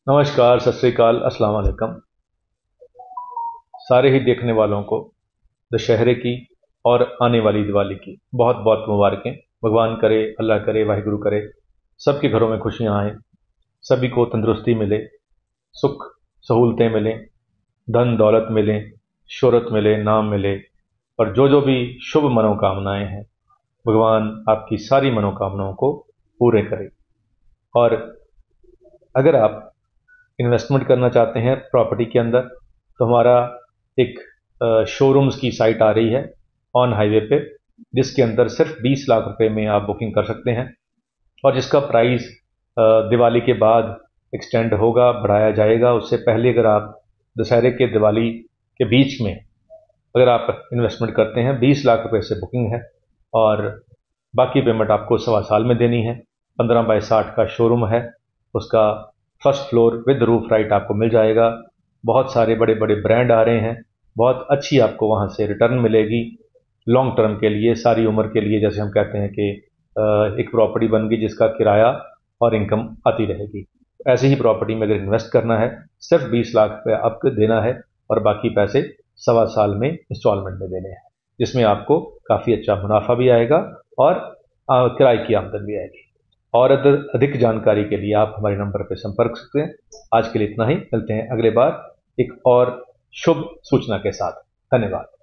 नमस्कार, सत श्री अकाल, अस्सलाम वालेकुम। सारे ही देखने वालों को दशहरे की और आने वाली दिवाली की बहुत बहुत मुबारकें। भगवान करे, अल्लाह करे, वाहिगुरु करे, सबके घरों में खुशियां आएँ, सभी को तंदुरुस्ती मिले, सुख सहूलतें मिलें, धन दौलत मिलें, शोहरत मिले, नाम मिले, और जो जो भी शुभ मनोकामनाएं हैं, भगवान आपकी सारी मनोकामनाओं को पूरे करे। और अगर आप इन्वेस्टमेंट करना चाहते हैं प्रॉपर्टी के अंदर, तो हमारा एक शोरूम्स की साइट आ रही है ऑन हाईवे पे, जिसके अंदर सिर्फ 20 लाख रुपए में आप बुकिंग कर सकते हैं, और जिसका प्राइस दिवाली के बाद एक्सटेंड होगा, बढ़ाया जाएगा। उससे पहले अगर आप दशहरे के दिवाली के बीच में अगर आप इन्वेस्टमेंट करते हैं, 20 लाख रुपए से बुकिंग है, और बाकी पेमेंट आपको 1.25 साल में देनी है। 15 बाई 60 का शोरूम है, उसका first floor with roof right आपको मिल जाएगा। बहुत सारे बड़े बड़े ब्रांड आ रहे हैं, बहुत अच्छी आपको वहाँ से रिटर्न मिलेगी लॉन्ग टर्म के लिए, सारी उम्र के लिए। जैसे हम कहते हैं कि एक प्रॉपर्टी बन गई जिसका किराया और इनकम आती रहेगी। ऐसे ही प्रॉपर्टी में अगर इन्वेस्ट करना है, सिर्फ 20 लाख रुपये आपको देना है, और बाकी पैसे 1.25 साल में इंस्टॉलमेंट में देने हैं, जिसमें आपको काफ़ी अच्छा मुनाफा भी आएगा और किराए की आमदन भी आएगी। और अधिक जानकारी के लिए आप हमारे नंबर पर संपर्क सकते हैं। आज के लिए इतना ही, मिलते हैं अगले बार एक और शुभ सूचना के साथ। धन्यवाद।